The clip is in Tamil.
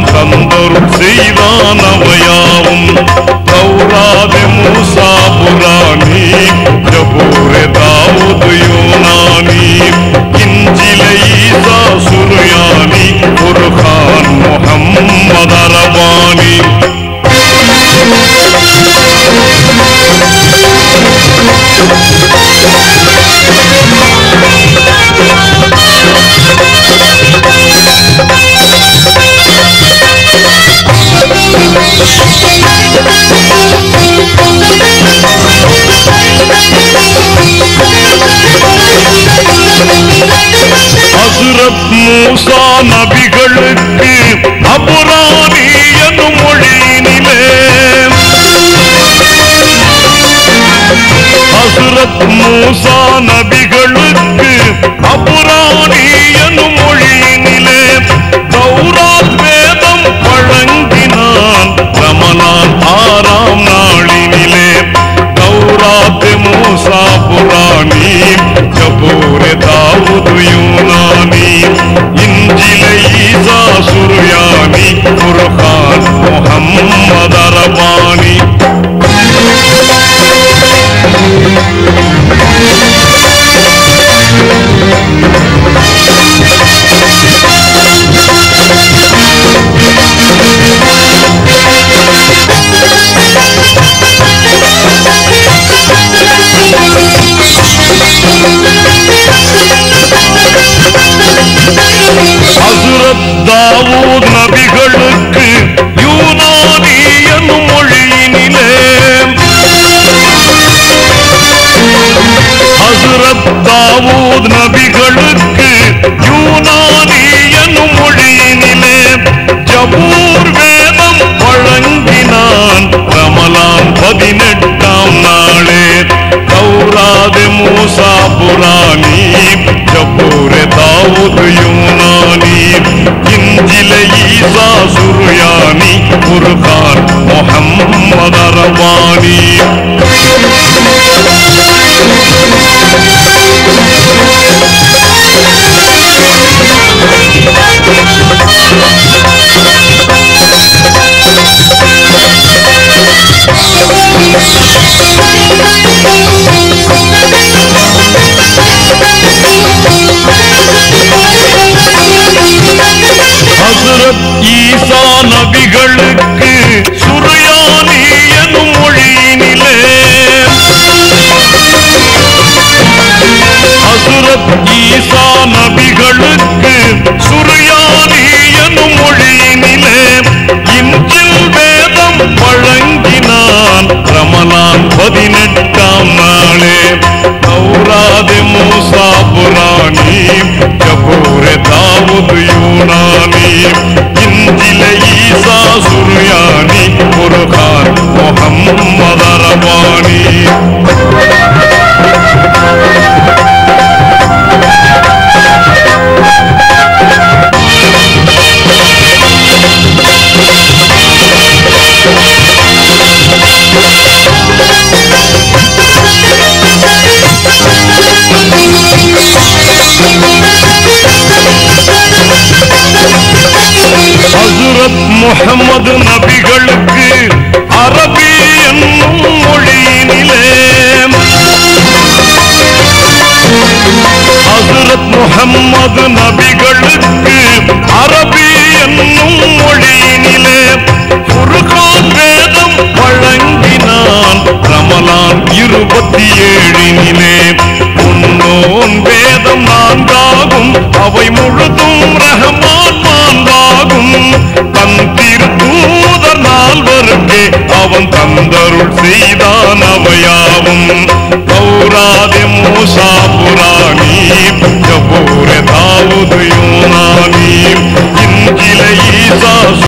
தந்தருள் செய்தான் அவையாவும் தௌராத் மூசா புராணி ஜபூர் தாவூத் யூனானி இன்ஜில் ஈசா சுர்யானி குர்ஆன் முஹம்மத் அரபானி ஹஸ்ரத் மூசா நபிகளுக்கு அபுரானி என்னும் மொழியினிலே ஹஸ்ரத் மூசா நபிகளுக்கு அபுரானி என்னும் மொழியினிலே தௌராத் வேதம் வழங்கினான் ரமலான் 6ஆம் நாளினிலே தௌராத் மூசா புராணி ஜபூர் தாவூத் யூனானி இன்ஜில் ஈசா சுர்யானி குர்ஆன் முஹம்மத் அரபானி ஹஸ்ரத் தாவூத் நபிகளுக்கு யூனானி என்னும் மொழியினிலே ஹஸ்ரத் தாவூத் நபிகளுக்கு யூனானி என்னும் மொழியினிலே ஜபூர் வேதம் வழங்கினான் ரமலான் 18ஆம் நாளே தௌராத் மூசா புராணி ஜபூர் தாவூத் யூனானி இன்ஜில் ஈசா சுர்யானி குர்ஆன் முஹம்மத் அரபானி ஹஸ்ரத் ஈசா நபிகளுக்கு சுர்யானி என்னும் மொழியினிலே ஹஸ்ரத் ஈசா நபிகளுக்கு சுர்யானி என்னும் மொழியினிலே இன்ஜில் வேதம் வழங்கினான் ரமலான் 18ஆம் நாளே தௌராத் மூசா புராணி ஜபூர் தாவூத் யூனானி இன்ஜில் ஈசா சுர்யானி குர்ஆன் முஹம்மத் அரபானி ஹஸ்ரத் முஹம்மது நபிகளுக்கு அரபி என்னும் மொழியினிலே ஹஸ்ரத் முஹம்மது நபிகளுக்கு அரபி என்னும் மொழியினிலே குர்ஆன் வேதம் வழங்கினான் ரமலான் 27னிலே உன்னோன் வேதம் 4ஆகும் அவை முழுதும் ரஹ்மான் மாண்பாகும் தன் திருத்தூதர் 4வருக்கே அவன் தந்தருள் செய்தான் அவையாவும் தௌராத் மூசா புராணி